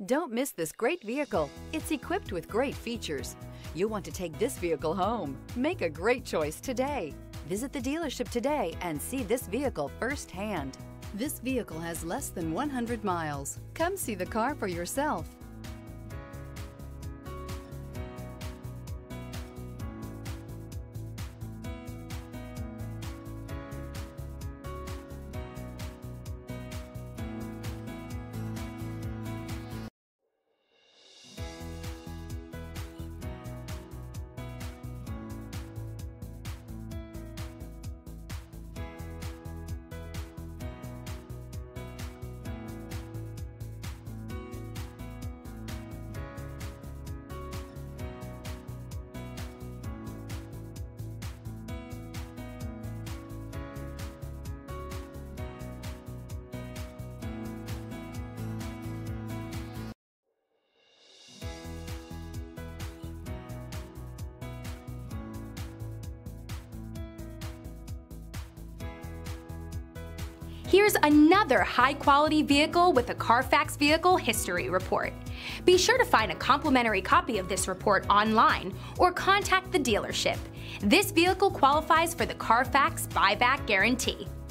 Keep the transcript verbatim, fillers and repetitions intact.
Don't miss this great vehicle. It's equipped with great features. You'll want to take this vehicle home. Make a great choice today. Visit the dealership today and see this vehicle firsthand. This vehicle has less than one hundred miles. Come see the car for yourself. Here's another high-quality vehicle with a Carfax Vehicle History Report. Be sure to find a complimentary copy of this report online or contact the dealership. This vehicle qualifies for the Carfax Buyback Guarantee.